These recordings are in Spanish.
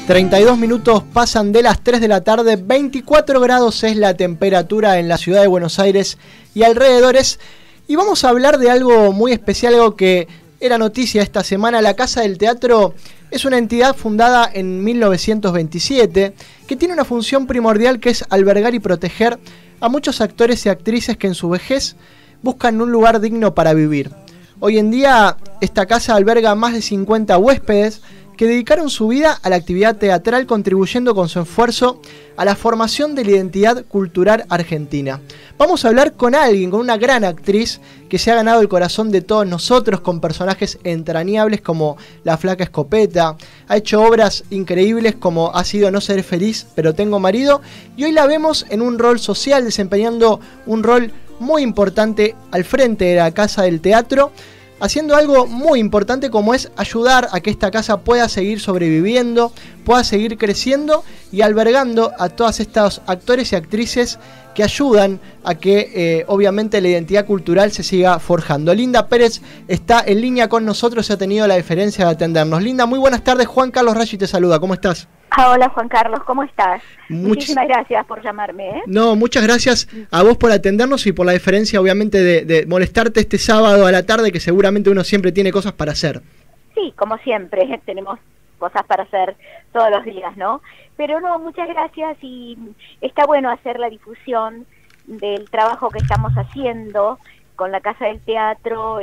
32 minutos pasan de las 3 de la tarde, 24 grados es la temperatura en la ciudad de Buenos Aires y alrededores. Y vamos a hablar de algo muy especial, algo que era noticia esta semana. La Casa del Teatro es una entidad fundada en 1927 que tiene una función primordial, que es albergar y proteger a muchos actores y actrices que en su vejez buscan un lugar digno para vivir. Hoy en día esta casa alberga más de 50 huéspedes que dedicaron su vida a la actividad teatral, contribuyendo con su esfuerzo a la formación de la identidad cultural argentina. Vamos a hablar con alguien, con una gran actriz que se ha ganado el corazón de todos nosotros con personajes entrañables como La Flaca Escopeta. Ha hecho obras increíbles como Ha sido no ser feliz, pero tengo marido. Y hoy la vemos en un rol social, desempeñando un rol muy importante al frente de la Casa del Teatro, haciendo algo muy importante como es ayudar a que esta casa pueda seguir sobreviviendo, pueda seguir creciendo y albergando a todos estos actores y actrices que ayudan a que obviamente la identidad cultural se siga forjando. Linda Pérez está en línea con nosotros y ha tenido la deferencia de atendernos. Linda, muy buenas tardes. Juan Carlos Raggi te saluda. ¿Cómo estás? Hola Juan Carlos, ¿cómo estás? Muchísimas gracias por llamarme. No, muchas gracias a vos por atendernos y por la deferencia, obviamente, de molestarte este sábado a la tarde, que seguramente uno siempre tiene cosas para hacer. Sí, como siempre, tenemos cosas para hacer todos los días, ¿no? Pero no, muchas gracias, y está bueno hacer la difusión del trabajo que estamos haciendo con la Casa del Teatro,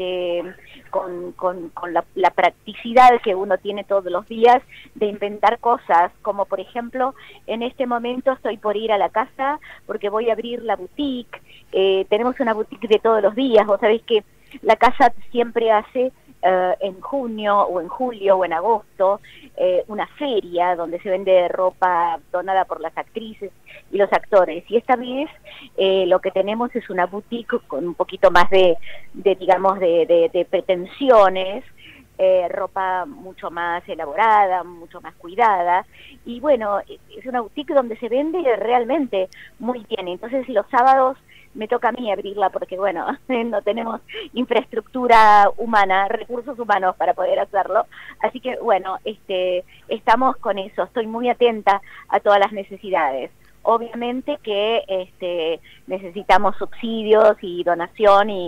con la practicidad que uno tiene todos los días de inventar cosas, como por ejemplo, en este momento estoy por ir a la casa porque voy a abrir la boutique. Tenemos una boutique de todos los días. Vos sabés que la casa siempre hace en junio o en julio o en agosto una feria donde se vende ropa donada por las actrices y los actores, y esta vez lo que tenemos es una boutique con un poquito más de pretensiones, ropa mucho más elaborada, mucho más cuidada, y bueno, es una boutique donde se vende realmente muy bien. Entonces los sábados me toca a mí abrirla porque, bueno, no tenemos infraestructura humana, recursos humanos para poder hacerlo. Así que, bueno, estamos con eso. Estoy muy atenta a todas las necesidades. Obviamente que necesitamos subsidios y donación y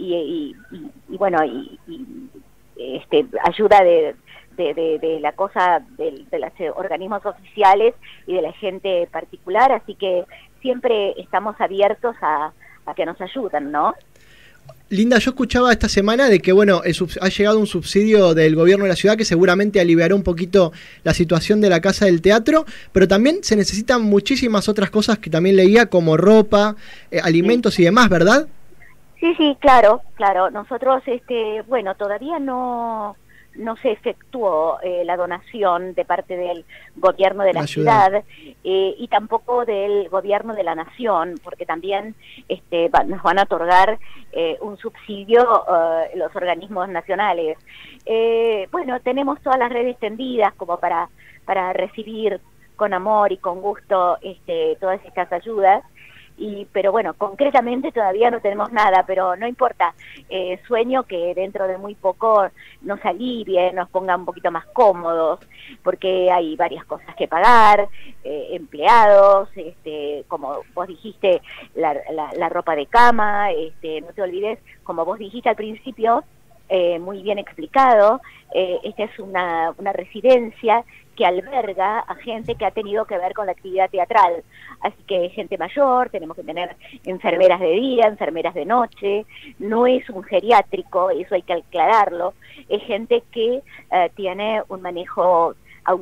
ayuda de la cosa de los organismos oficiales y de la gente particular, así que siempre estamos abiertos a que nos ayuden, ¿no? Linda, yo escuchaba esta semana de que, bueno, ha llegado un subsidio del gobierno de la ciudad que seguramente aliviará un poquito la situación de la Casa del Teatro, pero también se necesitan muchísimas otras cosas que también leía, como ropa, alimentos y demás, ¿verdad? Sí, claro. Nosotros, bueno, todavía no se efectuó la donación de parte del gobierno de la ciudad y tampoco del gobierno de la nación, porque también nos van a otorgar un subsidio los organismos nacionales. Bueno, tenemos todas las redes tendidas como para recibir con amor y con gusto todas estas ayudas. Pero bueno, concretamente todavía no tenemos nada, pero no importa. Sueño que dentro de muy poco nos alivie, nos ponga un poquito más cómodos, porque hay varias cosas que pagar, empleados, como vos dijiste, la ropa de cama, no te olvides, como vos dijiste al principio, muy bien explicado, esta es una residencia que alberga a gente que ha tenido que ver con la actividad teatral, así que gente mayor, tenemos que tener enfermeras de día, enfermeras de noche, no es un geriátrico, eso hay que aclararlo, es gente que tiene un manejo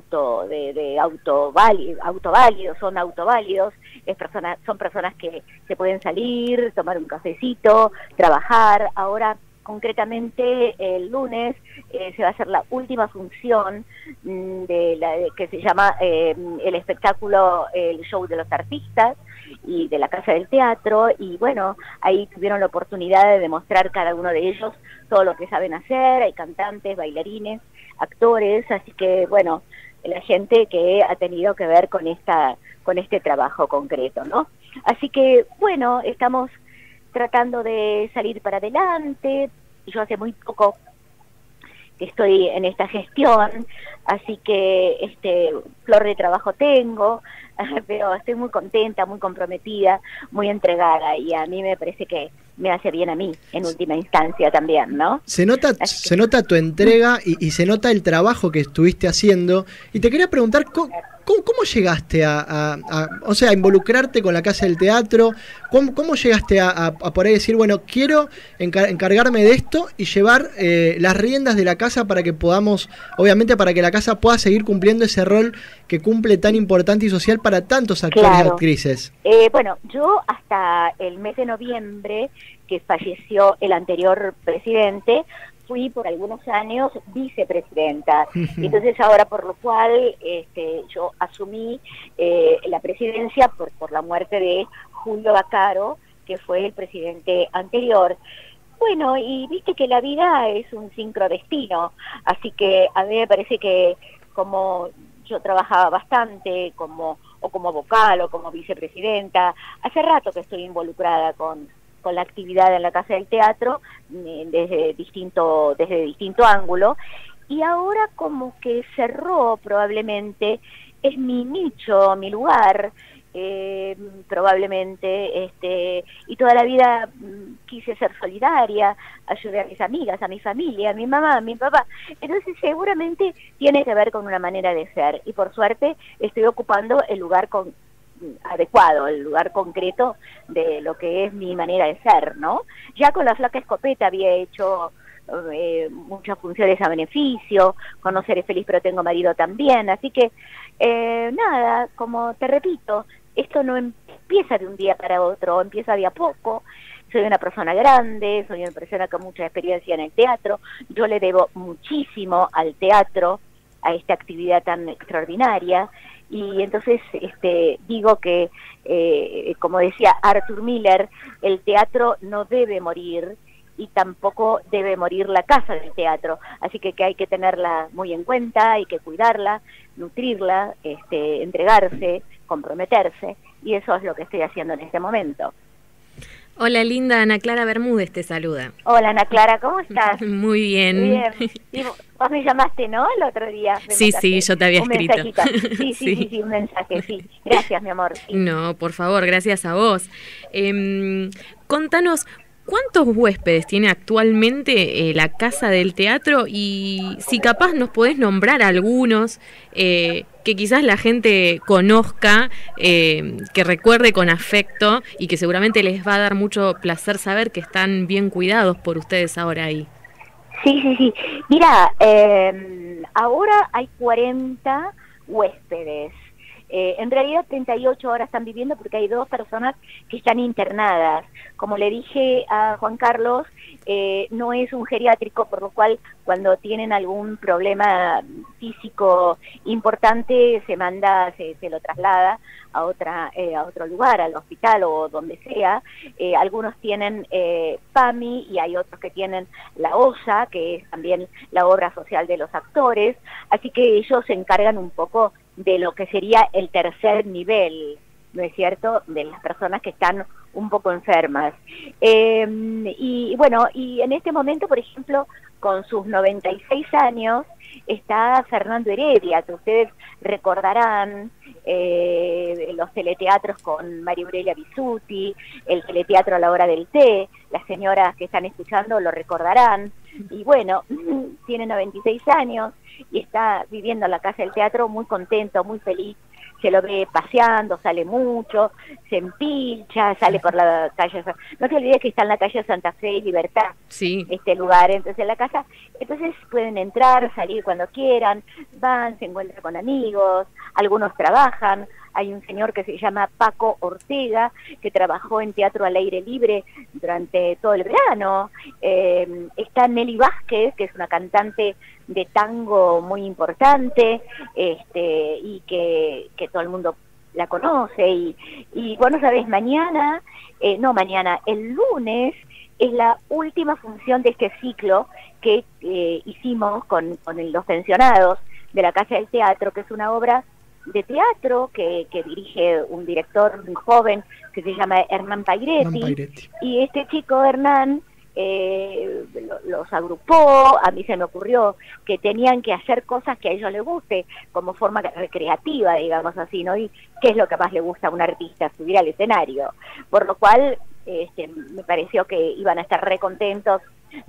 son autoválidos, son personas que se pueden salir, tomar un cafecito, trabajar. Ahora concretamente el lunes se va a hacer la última función que se llama el espectáculo, el show de los artistas y de la Casa del Teatro, y bueno, ahí tuvieron la oportunidad de demostrar cada uno de ellos todo lo que saben hacer. Hay cantantes, bailarines, actores, así que bueno, la gente que ha tenido que ver con este trabajo concreto, ¿no? Así que bueno, estamos tratando de salir para adelante. Yo hace muy poco que estoy en esta gestión, así que flor de trabajo tengo, pero estoy muy contenta, muy comprometida, muy entregada, y a mí me parece que me hace bien a mí, en última instancia también, ¿no? Se nota tu entrega y se nota el trabajo que estuviste haciendo. Y te quería preguntar, ¿cómo llegaste o sea, a involucrarte con la Casa del Teatro? ¿Cómo llegaste a por ahí decir, bueno, quiero encargarme de esto y llevar las riendas de la casa para que podamos, obviamente para que la casa pueda seguir cumpliendo ese rol que cumple tan importante y social para tantos actores y actrices? Bueno, yo hasta el mes de noviembre, que falleció el anterior presidente, fui por algunos años vicepresidenta. Entonces ahora, por lo cual yo asumí la presidencia por la muerte de Julio Baccaro, que fue el presidente anterior. Bueno, y viste que la vida es un sincrodestino, así que a mí me parece que como yo trabajaba bastante como vocal o como vicepresidenta, hace rato que estoy involucrada con la actividad en la Casa del Teatro desde distinto ángulo, y ahora como que cerró probablemente, es mi nicho, mi lugar, probablemente, y toda la vida quise ser solidaria, ayudé a mis amigas, a mi familia, a mi mamá, a mi papá, entonces seguramente tiene que ver con una manera de ser, y por suerte estoy ocupando el lugar adecuado, el lugar concreto de lo que es mi manera de ser, ¿no? Ya con la Flaca Escopeta había hecho muchas funciones a beneficio, con No seré feliz pero tengo marido también, así que nada, como te repito, esto no empieza de un día para otro, empieza de a poco. Soy una persona grande, soy una persona con mucha experiencia en el teatro, yo le debo muchísimo al teatro, a esta actividad tan extraordinaria, y entonces digo que, como decía Arthur Miller, el teatro no debe morir, y tampoco debe morir la Casa del Teatro, así que hay que tenerla muy en cuenta, hay que cuidarla, nutrirla, entregarse, comprometerse, y eso es lo que estoy haciendo en este momento. Hola linda, Ana Clara Bermúdez te saluda. Hola Ana Clara, ¿cómo estás? Muy bien. Bien. Y vos me llamaste, ¿no? El otro día. Sí, yo te había escrito. Sí, un mensaje, sí. Gracias, mi amor. Sí. No, por favor, gracias a vos. Contanos, ¿cuántos huéspedes tiene actualmente la Casa del Teatro? Y si capaz nos podés nombrar algunos que quizás la gente conozca, que recuerde con afecto y que seguramente les va a dar mucho placer saber que están bien cuidados por ustedes ahora ahí. Sí. Mira, ahora hay 40 huéspedes. En realidad 38 ahora están viviendo porque hay 2 personas que están internadas. Como le dije a Juan Carlos, no es un geriátrico, por lo cual cuando tienen algún problema físico importante se lo traslada a otro lugar, al hospital o donde sea. Algunos tienen PAMI y hay otros que tienen la OSA, que es también la obra social de los actores, así que ellos se encargan un poco de lo que sería el tercer nivel, ¿no es cierto?, de las personas que están un poco enfermas. Y bueno, y en este momento, por ejemplo, con sus 96 años, está Fernando Heredia, que ustedes recordarán, los teleteatros con María Aurelia Bisuti, el teleteatro a la hora del té, las señoras que están escuchando lo recordarán, y bueno, tiene 96 años y está viviendo en la Casa del Teatro muy contento, muy feliz. Se lo ve paseando, sale mucho, se empilcha, sale por la calle. No te olvides que está en la calle Santa Fe y Libertad, sí, este lugar. Entonces la casa, entonces pueden entrar, salir cuando quieran, van, se encuentran con amigos, algunos trabajan. Hay un señor que se llama Paco Ortega, que trabajó en teatro al aire libre durante todo el verano. Está Nelly Vázquez, que es una cantante de tango muy importante, y que todo el mundo la conoce. Y bueno, sabes, el lunes es la última función de este ciclo que hicimos con los pensionados de la Casa del Teatro, que es una obra de teatro que dirige un director muy joven que se llama Hernán Pairetti. Y este chico Hernán los agrupó. A mí se me ocurrió que tenían que hacer cosas que a ellos les guste, como forma recreativa, digamos así, ¿no? Y qué es lo que más le gusta a un artista, subir al escenario. Por lo cual, me pareció que iban a estar recontentos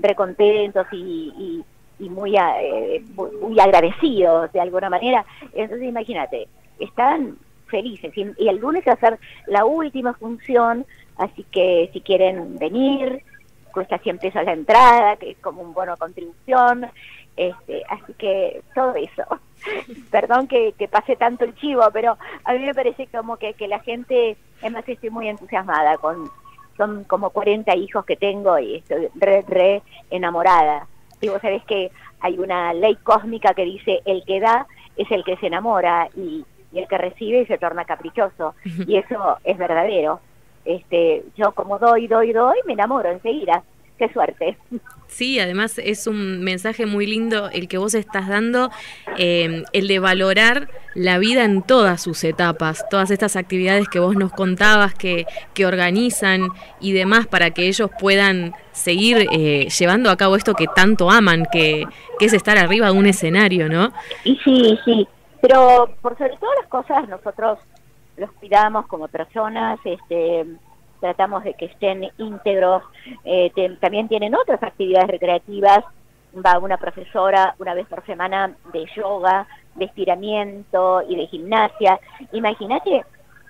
y muy agradecidos de alguna manera. Entonces imagínate, están felices, y el lunes va a ser la última función, así que si quieren venir, cuesta 100 pesos la entrada, que es como un bono de contribución, así que todo eso. Perdón que pase tanto el chivo, pero a mí me parece como que la gente, además estoy muy entusiasmada, son como 40 hijos que tengo y estoy re enamorada. Y vos sabés que hay una ley cósmica que dice: el que da es el que se enamora, y el que recibe se torna caprichoso, y eso es verdadero. Yo como doy, me enamoro enseguida. Qué suerte. Sí, además es un mensaje muy lindo el que vos estás dando, el de valorar la vida en todas sus etapas, todas estas actividades que vos nos contabas, que organizan y demás, para que ellos puedan seguir llevando a cabo esto que tanto aman, que es estar arriba de un escenario, ¿no? Y sí, pero por sobre todas las cosas nosotros los cuidamos como personas, tratamos de que estén íntegros. También tienen otras actividades recreativas. Va una profesora una vez por semana de yoga, de estiramiento y de gimnasia. Imagínate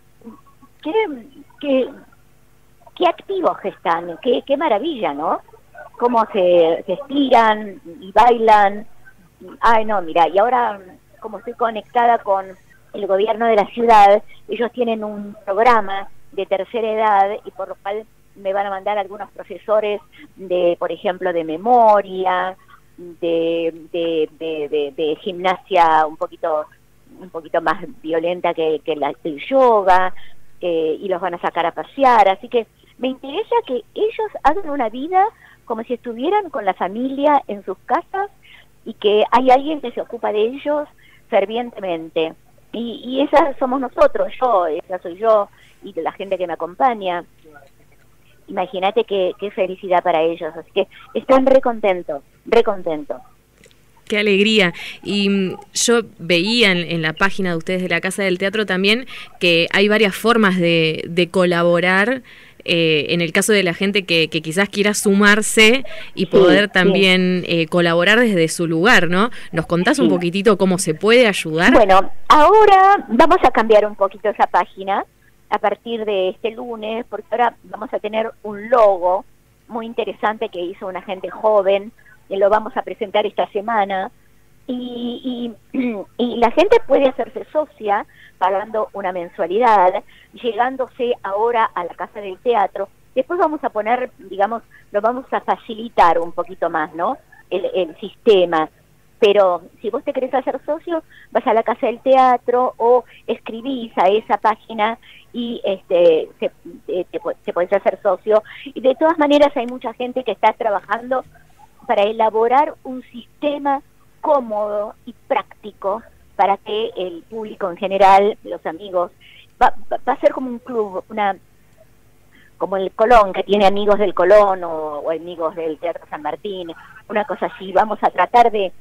qué activos que están, qué maravilla, ¿no? Cómo se estiran y bailan. Ay, no, mira, y ahora, como estoy conectada con el gobierno de la ciudad, ellos tienen un programa de tercera edad, y por lo cual me van a mandar algunos profesores por ejemplo, de memoria, de gimnasia un poquito más violenta que el yoga, y los van a sacar a pasear. Así que me interesa que ellos hagan una vida como si estuvieran con la familia en sus casas, y que hay alguien que se ocupa de ellos fervientemente. Y esa somos nosotros, esa soy yo, y la gente que me acompaña. Imagínate qué felicidad para ellos, así que están re contentos. Qué alegría. Y yo veía en la página de ustedes de la Casa del Teatro también que hay varias formas de colaborar, en el caso de la gente que quizás quiera sumarse y poder también colaborar desde su lugar, ¿no? ¿Nos contás un poquitito cómo se puede ayudar? Bueno, ahora vamos a cambiar un poquito esa página a partir de este lunes, porque ahora vamos a tener un logo muy interesante que hizo una gente joven, y lo vamos a presentar esta semana, y la gente puede hacerse socia pagando una mensualidad, llegándose ahora a la Casa del Teatro. Después vamos a poner, digamos, lo vamos a facilitar un poquito más, ¿no? El sistema. Pero si vos te querés hacer socio, vas a la Casa del Teatro o escribís a esa página y te podés hacer socio. Y de todas maneras hay mucha gente que está trabajando para elaborar un sistema cómodo y práctico para que el público en general, los amigos, va a ser como un club, como el Colón, que tiene amigos del Colón o amigos del Teatro San Martín, una cosa así. Vamos a tratar de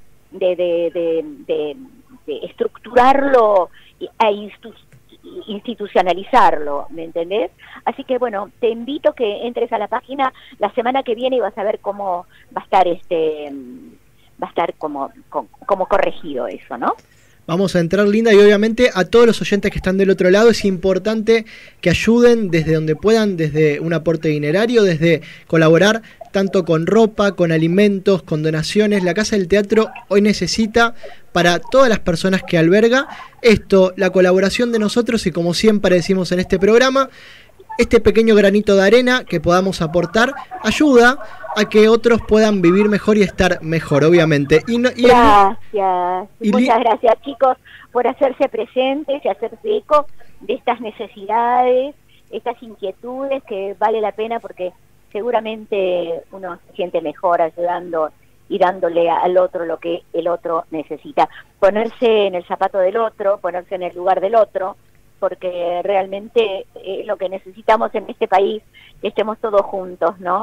estructurarlo e institucionalizarlo, ¿me entendés? Así que bueno, te invito que entres a la página la semana que viene y vas a ver cómo va a estar como corregido eso, ¿no? Vamos a entrar, Linda, y obviamente a todos los oyentes que están del otro lado es importante que ayuden desde donde puedan, desde un aporte dinerario, desde colaborar tanto con ropa, con alimentos, con donaciones. La Casa del Teatro hoy necesita, para todas las personas que alberga, la colaboración de nosotros, y como siempre decimos en este programa, este pequeño granito de arena que podamos aportar ayuda a que otros puedan vivir mejor y estar mejor, obviamente. Gracias. Muchas gracias, chicos, por hacerse presentes y hacerse eco de estas necesidades, estas inquietudes, que vale la pena, porque seguramente uno se siente mejor ayudando y dándole al otro lo que el otro necesita. Ponerse en el zapato del otro, ponerse en el lugar del otro, porque realmente lo que necesitamos en este país, que estemos todos juntos, ¿no?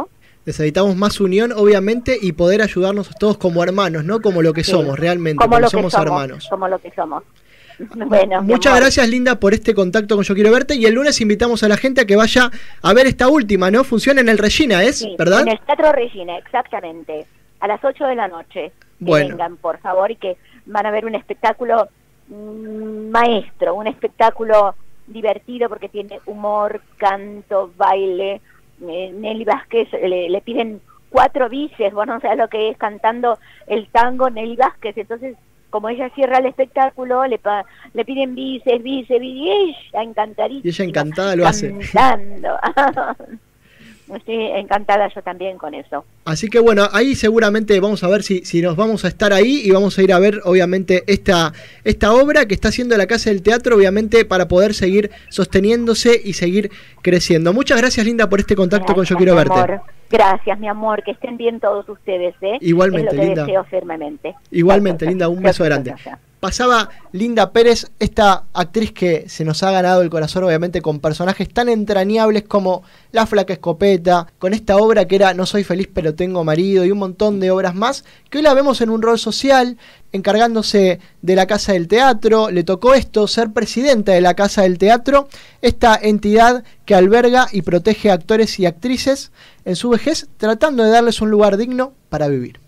Necesitamos más unión, obviamente, y poder ayudarnos todos como hermanos, ¿no? Como lo que somos realmente, como somos hermanos. Como lo que somos. Bueno, muchas gracias, Linda, por este contacto con Yo Quiero Verte, y el lunes invitamos a la gente a que vaya a ver esta última, ¿no? Funciona en el Regina, ¿verdad? En el Teatro Regina, exactamente, a las 8 de la noche. Bueno. Que vengan, por favor, y que van a ver un espectáculo maestro, un espectáculo divertido porque tiene humor, canto, baile. Nelly Vázquez, le piden 4 bises, vos no sabés lo que es cantando el tango Nelly Vázquez, entonces como ella cierra el espectáculo, le piden bises, y ella encantadísima. Y ella encantada lo hace. Cantando. Estoy encantada yo también con eso. Así que bueno, ahí seguramente vamos a ver si nos vamos a estar ahí y vamos a ir a ver obviamente esta obra que está haciendo la Casa del Teatro, obviamente para poder seguir sosteniéndose y seguir creciendo. Muchas gracias, Linda, por este contacto con Yo Quiero Verte. Gracias, mi amor, que estén bien todos ustedes. Igualmente, es lo que Linda. Deseo firmemente. Igualmente, Linda, un beso grande. Pasaba Linda Pérez, esta actriz que se nos ha ganado el corazón obviamente con personajes tan entrañables como La Flaca Escopeta, con esta obra que era No soy feliz pero tengo marido, y un montón de obras más, que hoy la vemos en un rol social, encargándose de la Casa del Teatro. Le tocó esto, ser presidenta de la Casa del Teatro, esta entidad que alberga y protege a actores y actrices en su vejez, tratando de darles un lugar digno para vivir.